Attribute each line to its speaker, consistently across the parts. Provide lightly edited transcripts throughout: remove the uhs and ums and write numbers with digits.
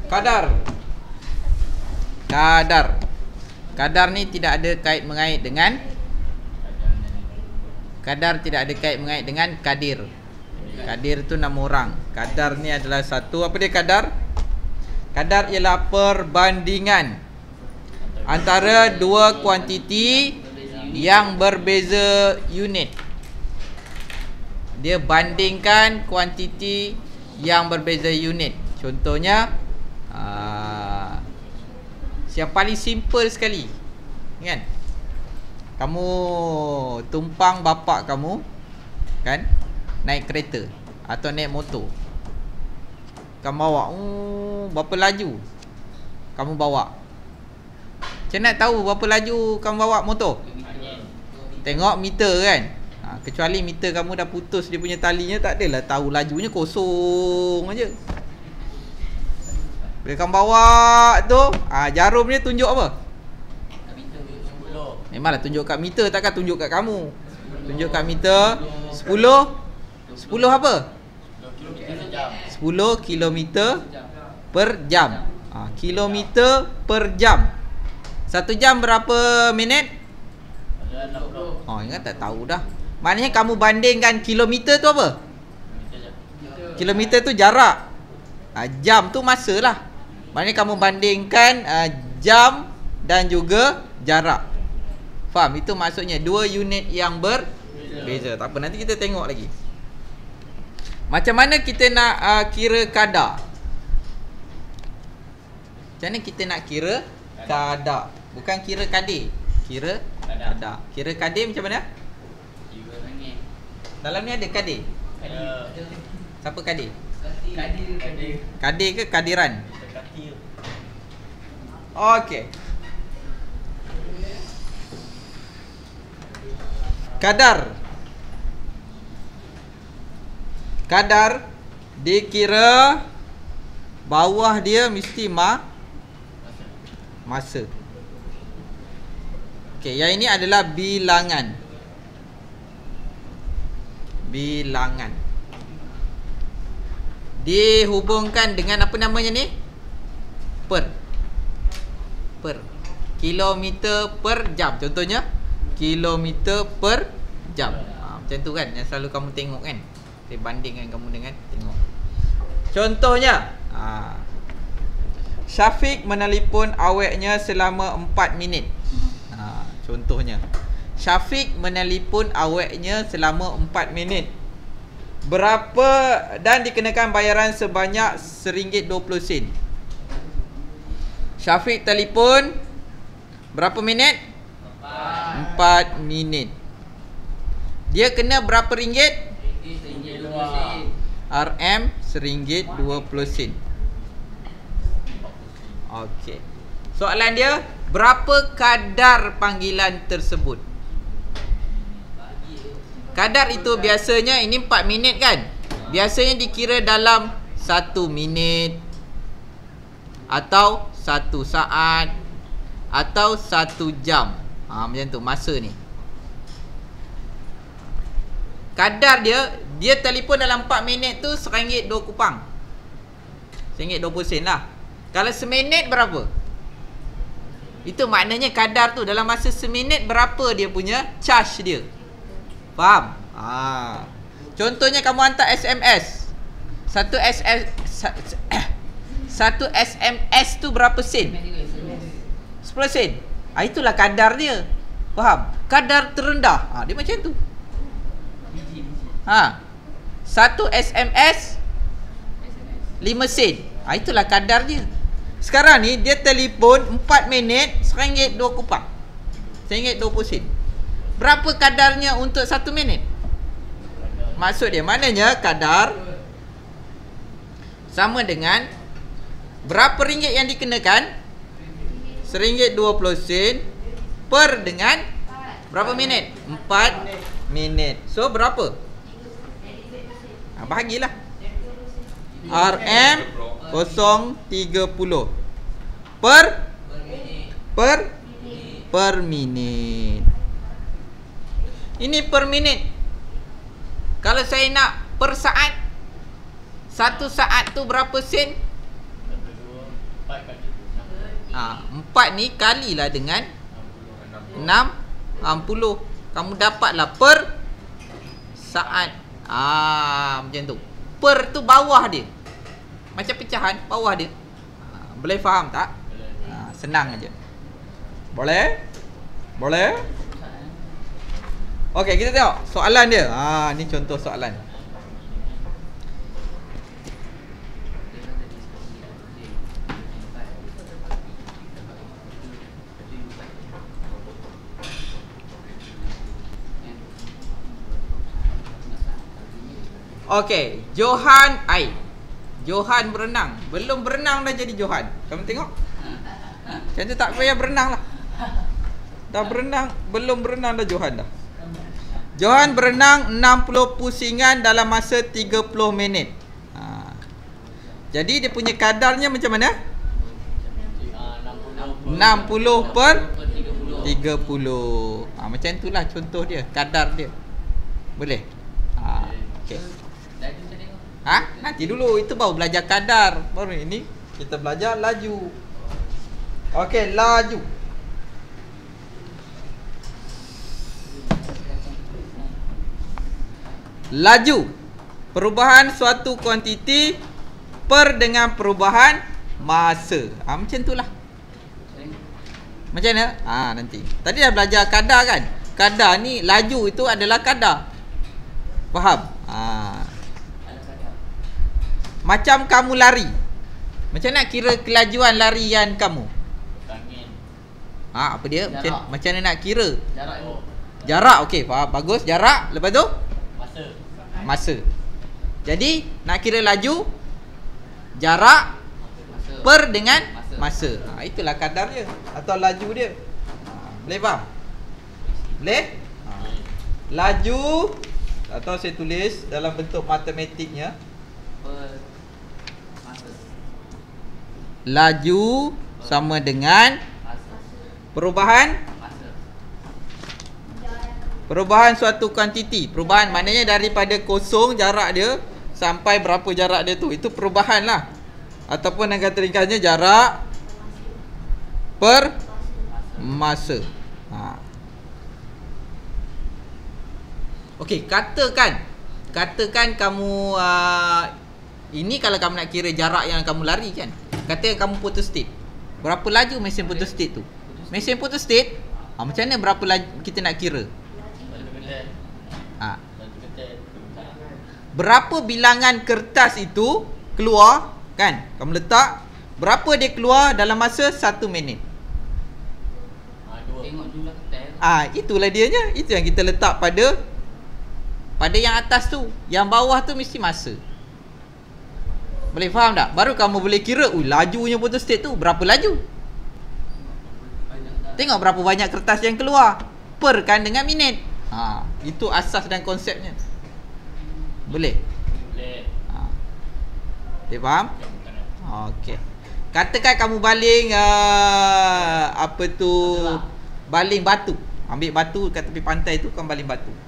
Speaker 1: Kadar. Kadar. Kadar ni tidak ada kait mengait dengan kadir. Kadir tu nama orang. Kadar ni adalah satu. Apa dia kadar? Kadar ialah perbandingan antara dua kuantiti yang berbeza unit. Dia bandingkan kuantiti yang berbeza unit. Contohnya yang paling simple sekali, kan? Kamu tumpang bapak kamu, kan, naik kereta atau naik motor. Kamu bawa, berapa laju kamu bawa? Macam nak tahu berapa laju kamu bawa motor? Tengok meter, kan? Kecuali meter kamu dah putus dia punya talinya, tak adalah tahu lajunya, kosong aja. Bila kamu bawa tu, jarum dia tunjuk apa? Memanglah tunjuk kat meter, takkan tunjuk kat kamu. Tunjuk kat meter 10 apa? 10 kilometer per jam. Kilometer per jam. 1 jam berapa minit? Ingat tak tahu dah. Maknanya kamu bandingkan kilometer tu apa? Kilometer tu jarak. Jam tu masa lah. Maknanya kamu bandingkan jam dan juga jarak. Faham? Itu maksudnya dua unit yang berbeza. Tak apa, nanti kita tengok lagi. Macam mana kita nak kira kadar? Macam mana kita nak kira kadar? Bukan kira kadir. Kira kadar. Kira kadir macam mana? Dalam ni ada kadir? Siapa kadir? Kadir ke kadiran? Okey. Kadar. Kadar dikira bawah dia mesti masa. Okey, yang ini adalah bilangan. Bilangan dihubungkan dengan apa namanya ni? Per kilometer per jam. Contohnya kilometer per jam. Macam tu kan, yang selalu kamu tengok kan. Saya bandingkan kamu dengan tengok. Contohnya Syafiq menelpon aweknya selama 4 minit. Contohnya Syafiq menelpon aweknya selama 4 minit. Berapa dan dikenakan bayaran sebanyak RM1.20. Syafiq telefon berapa minit? 4 minit. Dia kena berapa ringgit? RM RM1.20. Okey. Soalan dia, berapa kadar panggilan tersebut? Kadar itu biasanya, ini 4 minit kan? Biasanya dikira dalam 1 minit atau 1 saat atau 1 jam. Macam tu masa ni. Kadar dia telefon dalam 4 minit tu RM1.02. RM1.20 lah. Kalau seminit berapa? Itu maknanya kadar tu dalam masa seminit berapa dia punya charge dia. Faham? Contohnya kamu hantar SMS. Satu SMS tu berapa sen? 10 sen. Itulah kadar dia. Faham? Kadar terendah. Dia macam tu. Satu SMS 5 sen. Itulah kadar dia. Sekarang ni dia telefon 4 minit RM1.02. RM1.20. Berapa kadarnya untuk 1 minit? Maksud dia, maknanya kadar sama dengan berapa ringgit yang dikenakan? RM1.20 per dengan berapa minit? 4 minit. So berapa? Bahagilah. RM0.30 per minit. Ini per minit. Kalau saya nak per saat, 1 saat tu berapa sen? 4 ni kalilah dengan 60. Kamu dapatlah per saat. Macam tu. Per tu bawah dia. Macam pecahan bawah dia. Boleh faham tak? Senang aja. Boleh? Boleh? Okey, kita tengok soalan dia. Ni contoh soalan. Okey, Johan Johan berenang. Belum berenang dah jadi Johan. Kamu tengok? Macam tu tak payah berenang lah. Dah berenang, belum berenang dah Johan dah. Johan berenang 60 pusingan dalam masa 30 minit. Jadi dia punya kadarnya macam mana? 60 per 30. Macam itulah contoh dia, kadar dia. Boleh? Okey. Nanti dulu, itu baru belajar kadar. Baru ini kita belajar laju. Okey, laju. Laju, perubahan suatu kuantiti per dengan perubahan masa. Macam itulah. Macam mana? Nanti. Tadi dah belajar kadar kan? Kadar ni, laju itu adalah kadar. Faham? Macam kamu lari. Macam nak kira kelajuan larian kamu? Apa dia? Macam mana nak kira? Jarak, okey, faham. Bagus, jarak. Lepas tu? Masa. Jadi nak kira laju, jarak per dengan masa. Itulah kadar dia atau laju dia. Boleh faham? Boleh? Laju, atau saya tulis dalam bentuk matematiknya, laju sama dengan perubahan suatu kuantiti. Perubahan maknanya daripada kosong jarak dia sampai berapa jarak dia tu. Itu perubahan lah. Ataupun yang kata ringkasnya jarak per masa. Okey, katakan kamu ini kalau kamu nak kira jarak yang kamu lari kan. Katakan kamu photostat. Berapa laju mesin photostat tu? Mesin photostat macam mana berapa laju kita nak kira? Berapa bilangan kertas itu keluar kan? Kamu letak, berapa dia keluar dalam masa 1 minit? Itulah dianya. Itu yang kita letak pada yang atas tu. Yang bawah tu mesti masa. Boleh faham tak? Baru kamu boleh kira, lajunya photostat tu berapa laju. Tengok berapa banyak kertas yang keluar. Per kan dengan minit. Itu asas dan konsepnya. Boleh? Boleh. Boleh faham? Okey. Katakan kamu baling baling batu. Ambil batu kat tepi pantai tu, kamu baling batu.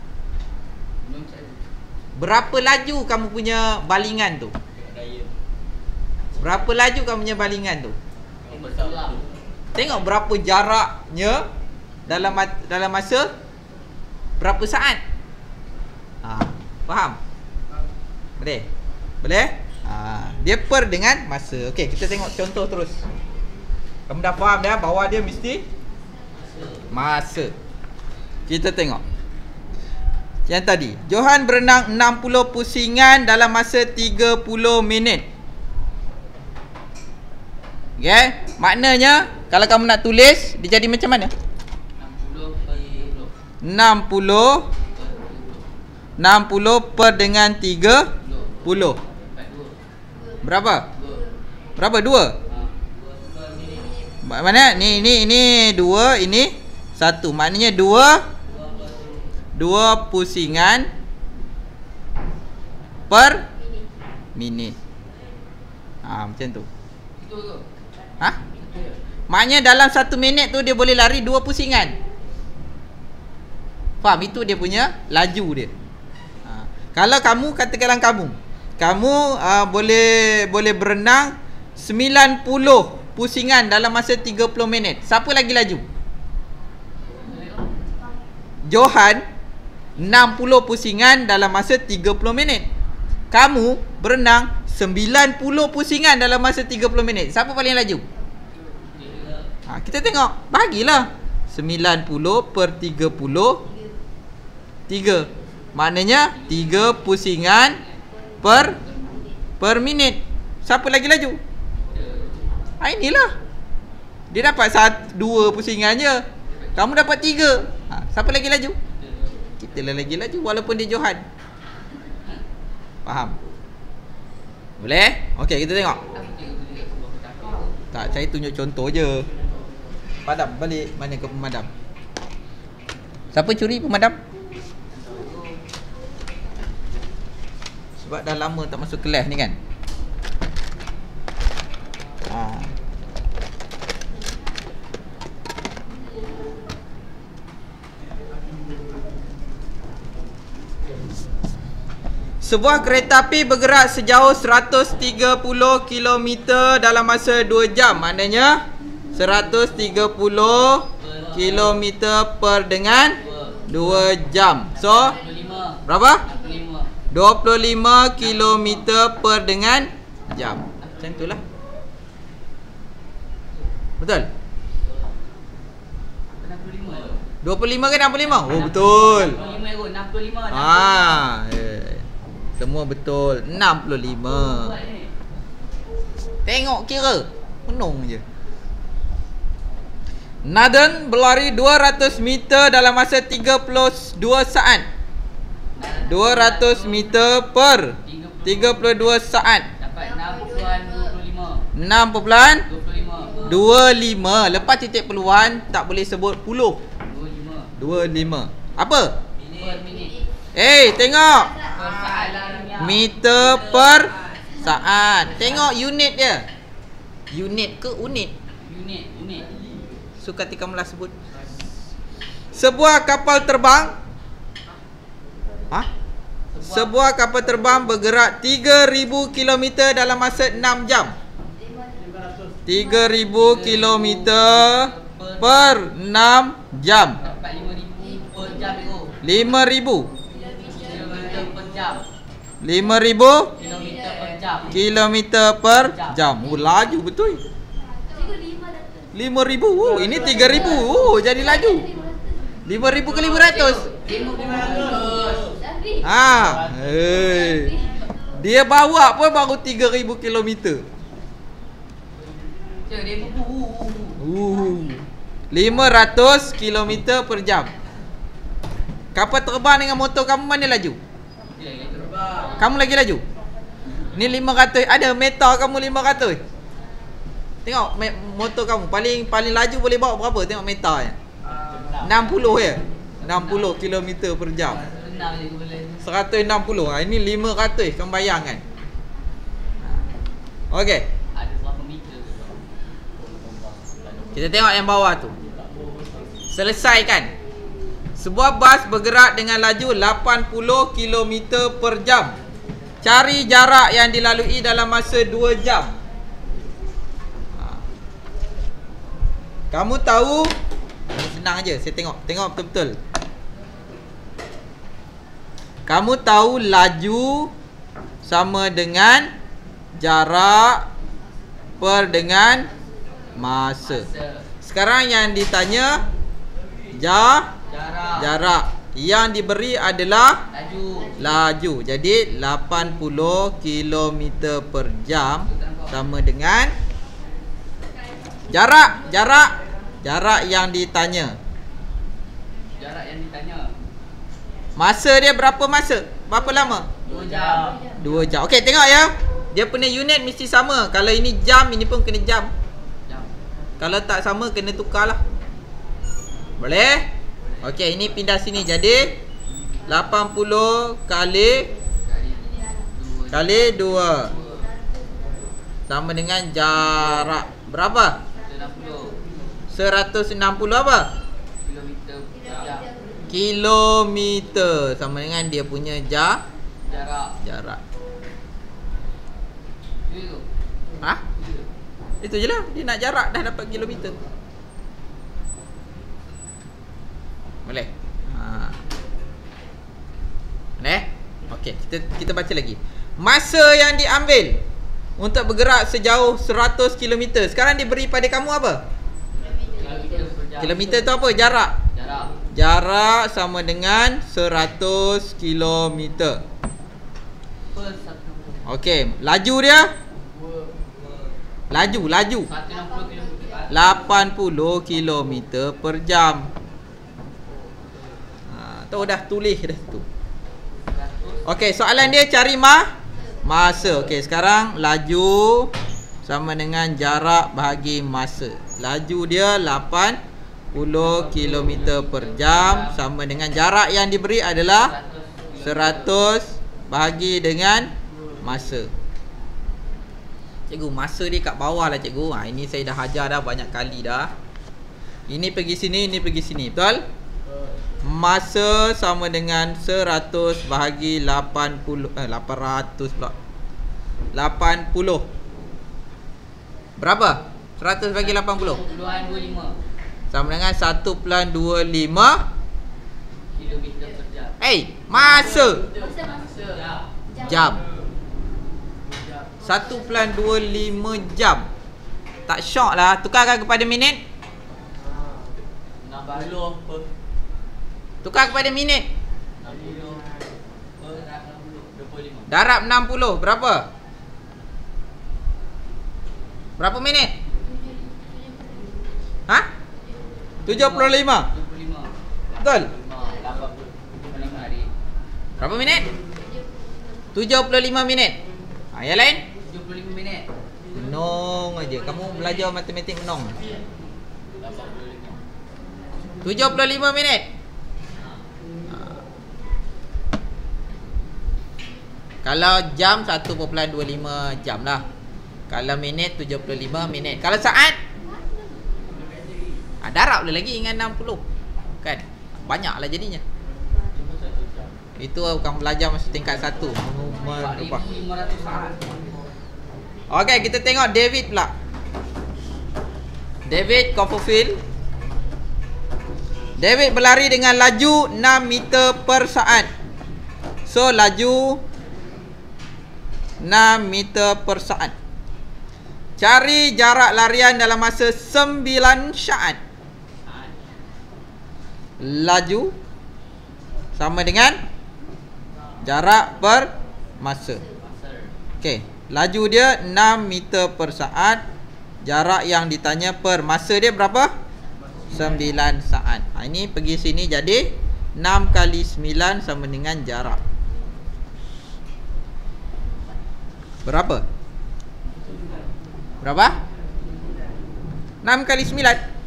Speaker 1: Berapa laju kamu punya balingan tu? Berapa laju kamu punya balingan tu? Tengok berapa jaraknya dalam masa berapa saat? Faham? Boleh? Boleh? Dia per dengan masa. Okey, kita tengok contoh terus. Kamu dah faham dah bahawa dia mesti masa. Kita tengok yang tadi. Johan berenang 60 pusingan dalam masa 30 minit. Okey, maknanya kalau kamu nak tulis, dia jadi macam mana? 60 per dengan 30. Berapa? Berapa? 2. Mana? Ini 2, ini 1. Maknanya 2 pusingan per minit. Macam tu. Maknanya dalam 1 minit tu dia boleh lari 2 pusingan. Faham? Itu dia punya laju dia. Kalau kamu, katakanlah kamu boleh berenang 90 pusingan dalam masa 30 minit. Siapa lagi laju? Johan 60 pusingan dalam masa 30 minit. Kamu berenang 90 pusingan dalam masa 30 minit. Siapa paling laju? Kita tengok. Bagilah 90 per 30 3. Maknanya 3 pusingan per minit. Siapa lagi laju? Inilah. Dia dapat 2 pusingan je. Kamu dapat 3. Siapa lagi laju? Kita lah lagi laju walaupun dia Johan. Faham? Boleh? Okey, kita tengok. Tak, saya tunjuk contoh je. Padam balik. Mana ke pemadam? Siapa curi pemadam? Sebab dah lama tak masuk kelas ni kan. Sebuah kereta api bergerak sejauh 130 km dalam masa 2 jam. Maknanya 130 km per dengan 2 jam. So berapa? 25 km per dengan jam. Macam itulah. Betul? 25 ke 65? Oh betul. 65. Semua betul. 65. Tengok kira. Menung je. Nathan berlari 200 meter dalam masa 32 saat. 200 meter per 32 saat.
Speaker 2: Dapat 6.25.
Speaker 1: 6.25. Lepas titik peluhan tak boleh sebut puluh. 25. Apa?
Speaker 2: Minit.
Speaker 1: Tengok.
Speaker 2: Per saat larinya.
Speaker 1: Meter per saat. Tengok unit dia. Unit ke unit?
Speaker 2: Unit.
Speaker 1: So ketika kamu lah sebut. Sebuah kapal terbang. Sebuah kapal terbang bergerak 3000 km dalam masa 6 jam. 3000 km per 6 jam.
Speaker 2: Dapat 5,000 per jam tu.
Speaker 1: 5,000
Speaker 2: Kilometer per jam.
Speaker 1: 5,000
Speaker 2: Kilometer per jam.
Speaker 1: kilometer per jam. Oh, laju betul. 5,000. Oh, ini 3,000. Oh, jadi laju. 5,000 ke 500.
Speaker 2: 5,500.
Speaker 1: Dia bawa pun baru 3,000 kilometer. 500 kilometer per jam. Kapal terbang dengan motor kamu mana laju? Kamu lagi laju. Ni 500. Ada meter kamu 500. Tengok motor kamu paling laju boleh bawa berapa? Tengok meternya. 60 je. 60 km per jam. 160. Ini 500. Kamu bayangkan. Okey.
Speaker 2: Ada berapa meter?
Speaker 1: Kita tengok yang bawah tu. Selesaikan. Sebuah bas bergerak dengan laju 80 km per jam. Cari jarak yang dilalui dalam masa 2 jam. Kamu tahu? Senang je. Saya tengok betul-betul. Kamu tahu laju sama dengan jarak per dengan masa. Sekarang yang ditanya jarak. Yang diberi adalah laju. Jadi 80 km per jam sama dengan jarak yang ditanya. Masa dia berapa masa? Berapa lama?
Speaker 2: 2 jam.
Speaker 1: 2 jam. Okey, tengok ya. Dia punya unit mesti sama. Kalau ini jam, ini pun kena jam. Kalau tak sama, kena tukarlah. Boleh? Okey, ini pindah sini. Jadi 80 kali 2 sama dengan jarak berapa? 160 apa? Kilometer sama dengan dia punya jarak. Itu je lah. Dia nak jarak dah dapat kilometer. Boleh? Boleh? Okey, kita baca lagi. Masa yang diambil untuk bergerak sejauh 100 km. Sekarang diberi pada kamu apa? Kilometer tu apa? Jarak. Jarak sama dengan 100 km. Okey, laju dia? Laju 80 km per jam. Tu dah tulis dah tu. Okey, soalan dia cari masa. Okey, sekarang laju sama dengan jarak bahagi masa. Laju dia 80 km per jam sama dengan jarak yang diberi adalah 100 bahagi dengan masa. Cikgu, masa dia kat bawah lah cikgu. Ini saya dah ajar dah banyak kali dah. Ini pergi sini, ini pergi sini. Betul? Masa sama dengan 100 bahagi 80 800 pula 80. Berapa? 100 bahagi 80 sama dengan 1.25
Speaker 2: km per jam.
Speaker 1: masa jam 1.25 jam. Tak syok lah. Tukarkan kepada minit.
Speaker 2: 60
Speaker 1: Tukar kepada minit.
Speaker 2: 25.
Speaker 1: Darab 60 berapa? Berapa minit? 75. Betul?
Speaker 2: 85 hari.
Speaker 1: Berapa minit? 75 minit. Yang lain?
Speaker 2: 75 minit.
Speaker 1: Menong aja. Kamu belajar matematik menong.
Speaker 2: 85.
Speaker 1: 75 minit. Kalau jam 1.25 jam lah. Kalau minit 75 minit. Kalau saat darab boleh lagi dengan 60. Kan? Banyak lah jadinya. Itu bukan belajar masa tingkat 1.
Speaker 2: 4,500 saat.
Speaker 1: Okey, kita tengok David pula. David Copperfield. David berlari dengan laju 6 meter per saat. So, laju 6 meter per saat. Cari jarak larian dalam masa 9 saat. Laju sama dengan jarak per masa. Okey, laju dia 6 meter per saat. Jarak yang ditanya per masa dia berapa? 9 saat. Ini pergi sini jadi 6 kali 9 sama dengan jarak. Berapa? Berapa? 6 kali 9.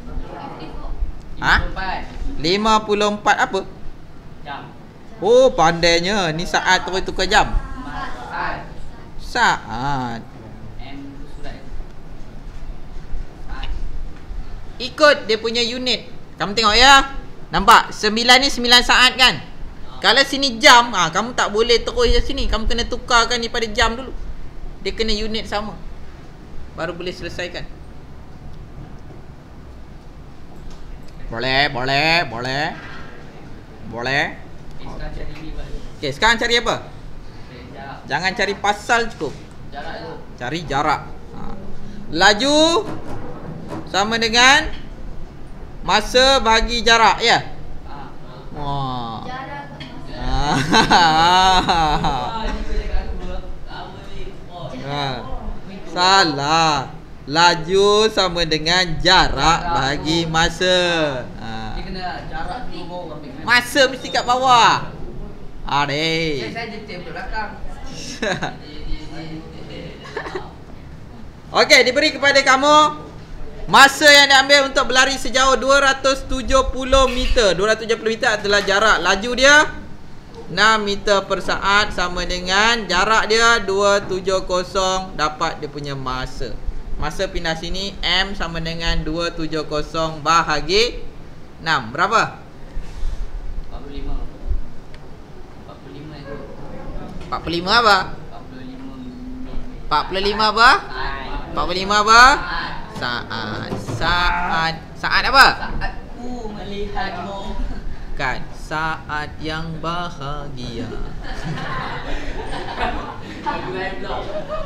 Speaker 1: 54 apa?
Speaker 2: Jam.
Speaker 1: Oh, pandainya. Ni saat terus tukar jam.
Speaker 2: Saat.
Speaker 1: Saat.
Speaker 2: M surat.
Speaker 1: Ikut dia punya unit. Kamu tengok ya. Nampak? 9 ni 9 saat kan? Kalau sini jam, kamu tak boleh terus je sini. Kamu kena tukarkan ni pada jam dulu. Dia kena unit sama, baru boleh selesaikan. Boleh. Okey, sekarang cari apa? Jangan cari pasal cukup. Cari jarak. Laju sama dengan masa bagi jarak, ya? Wah. Salah. Laju sama dengan jarak bagi masa.
Speaker 2: Dia kena jarak dulu baru ambil.
Speaker 1: Masa mesti kat bawah. Deh.
Speaker 2: Saya detail belakang.
Speaker 1: Okey, diberi kepada kamu masa yang diambil untuk berlari sejauh 270 meter. 270 meter adalah jarak. Laju dia 6 meter per saat sama dengan jarak dia 270, dapat dia punya masa. Masa pindah sini M sama dengan 270 bahagi 6. Berapa?
Speaker 2: 45. 45 itu.
Speaker 1: 45 apa?
Speaker 2: 45.
Speaker 1: 45 apa? 45 apa? Saat apa?
Speaker 2: Saatku melihatmu.
Speaker 1: Kan, saat yang bahagia.
Speaker 2: Aku lain pula.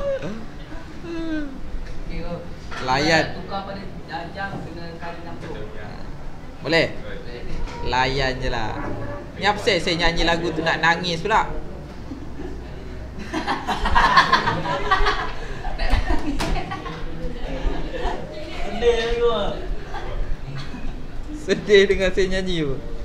Speaker 2: Okay, oh.
Speaker 1: Layan.
Speaker 2: Tukar pada jam dengan kali campur.
Speaker 1: Boleh? Layan je lah. Ni apa saya nyanyi lagu tu nak nangis pula.
Speaker 2: Sedih juga.
Speaker 1: Sedih dengan saya nyanyi tu.